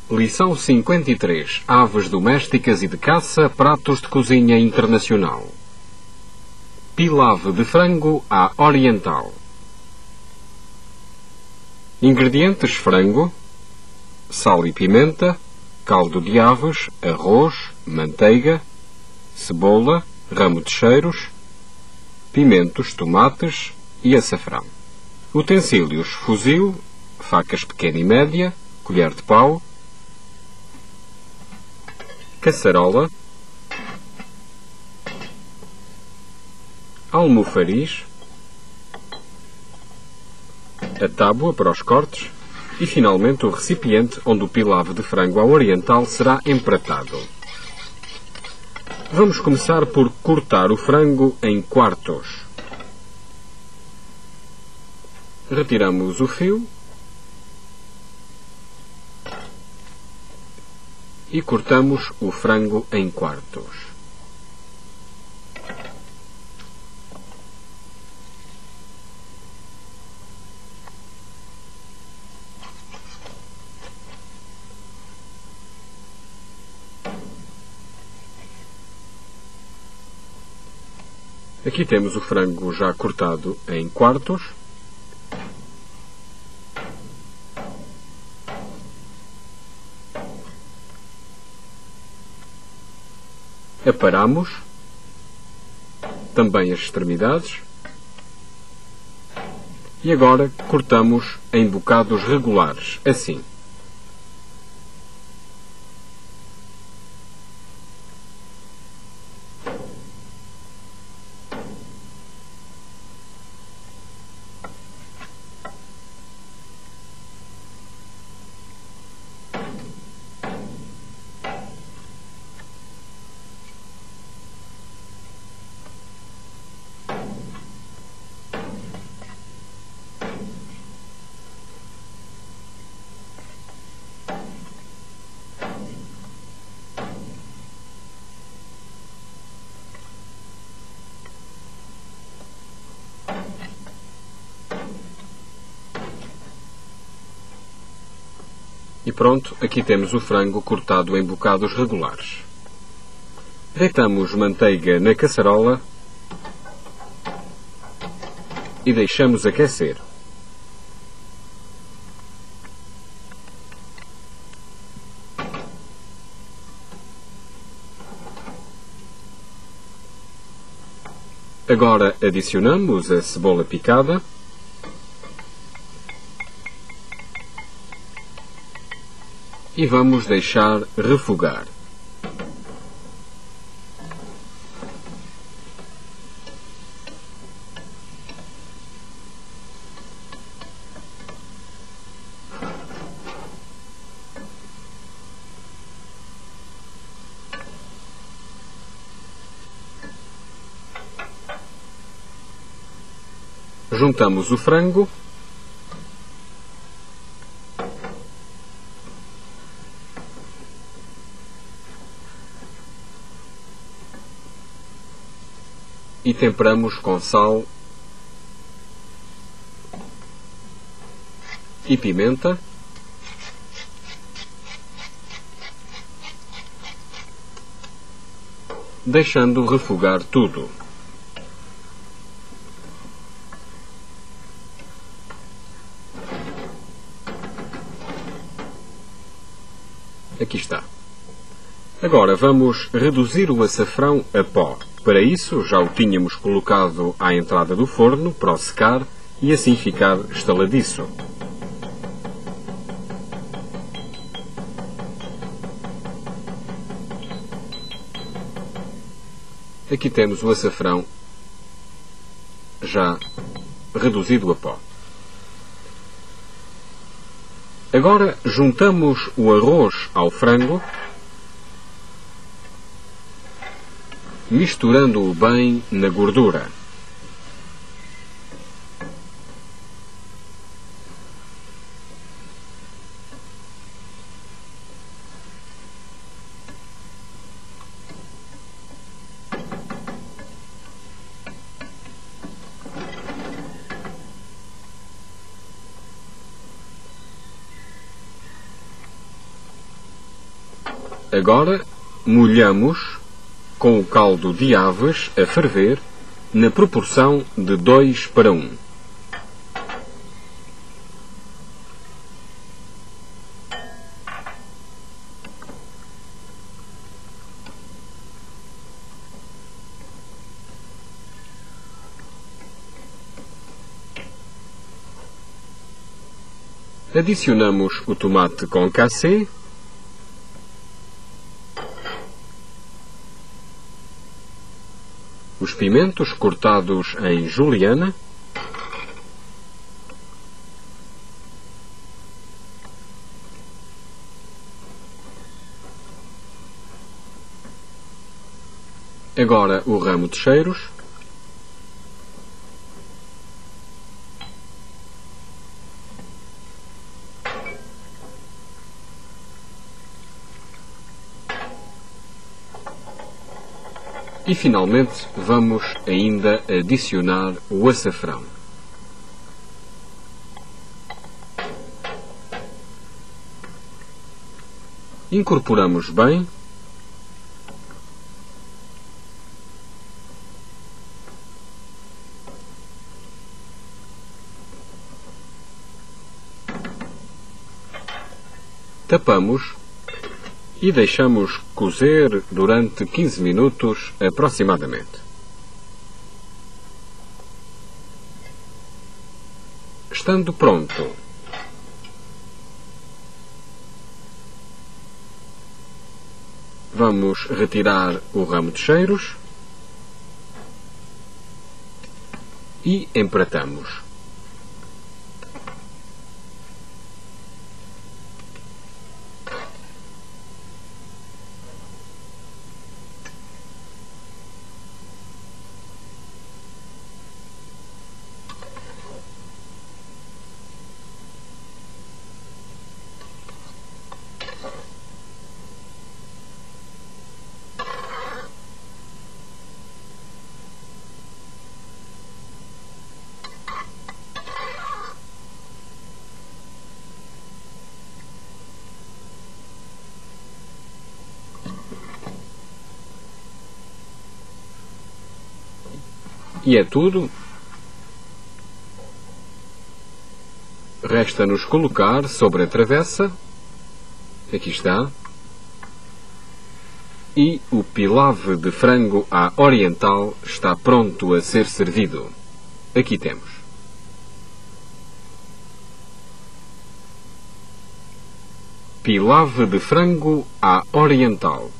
Lição 53. Aves domésticas e de caça, pratos de cozinha internacional. Pilaf de frango à oriental. Ingredientes: frango, sal e pimenta, caldo de aves, arroz, manteiga, cebola, ramo de cheiros, pimentos, tomates e açafrão. Utensílios: fuzil, facas pequena e média, colher de pau, caçarola, almofariz, a tábua para os cortes e, finalmente, o recipiente onde o pilaf de frango à oriental será empratado. Vamos começar por cortar o frango em quartos. Retiramos o fio e cortamos o frango em quartos. Aqui temos o frango já cortado em quartos. Aparamos também as extremidades e agora cortamos em bocados regulares, assim. E pronto, aqui temos o frango cortado em bocados regulares. Deitamos manteiga na caçarola e deixamos aquecer. Agora adicionamos a cebola picada, e vamos deixar refogar. Juntamos o frango e temperamos com sal e pimenta, deixando refogar tudo. Aqui está. Agora vamos reduzir o açafrão a pó. Para isso, já o tínhamos colocado à entrada do forno para o secar e assim ficar estaladiço. Aqui temos o açafrão já reduzido a pó. Agora juntamos o arroz ao frango, misturando-o bem na gordura. Agora molhamos com o caldo de aves a ferver na proporção de 2:1. Adicionamos o tomate concassé, os pimentos cortados em juliana, agora o ramo de cheiros, e finalmente vamos ainda adicionar o açafrão. Incorporamos bem. Tapamos e deixamos cozer durante 15 minutos aproximadamente. Estando pronto, vamos retirar o ramo de cheiros e empratamos. E é tudo. Resta-nos colocar sobre a travessa. Aqui está. E o pilaf de frango à oriental está pronto a ser servido. Aqui temos. Pilaf de frango à oriental.